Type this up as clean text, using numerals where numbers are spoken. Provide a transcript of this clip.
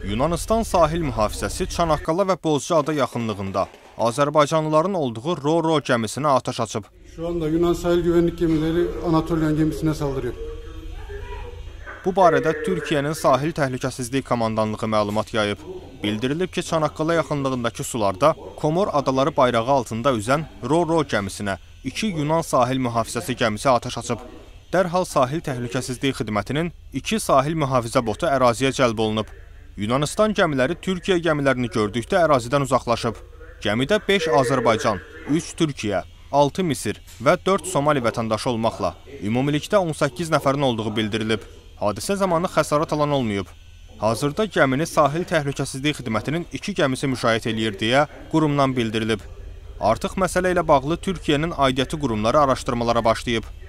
Yunanistan sahil mühafizəsi Çanaqqala və Bozcaada yaxınlığında Azərbaycanlıların olduğu Ro-Ro gəmisinə atəş açıb. Şu anda Yunan sahil güvenlik gemileri Anatolian gemisine saldırıyor. Bu barədə Türkiyənin Sahil Təhlükəsizlik Komandanlığı məlumat yayıb. Bildirilib ki, Çanaqqala yaxınlığındakı sularda Komor adaları bayrağı altında üzən Ro-Ro gəmisinə 2 Yunan sahil mühafizəsi gəmisi atəş açıb. Dərhal Sahil Təhlükəsizlik Xidmətinin 2 sahil mühafizə botu əraziyə cəlb olunub. Yunanistan gəmiləri Türkiyə gəmilərini gördükdə ərazidən uzaqlaşıb. Gəmidə 5 Azərbaycan, 3 Türkiyə, 6 Misir və 4 Somali vətəndaşı olmaqla ümumilikdə 18 nəfərin olduğu bildirilib. Hadisə zamanı xəsarət alan olmayıb. Hazırda gəmini Sahil Təhlükəsizlik Xidmətinin 2 gəmisi müşayiət eləyir deyə qurumdan bildirilib. Artıq məsələ ilə bağlı Türkiyənin aidiyyəti qurumları araşdırmalara başlayıb.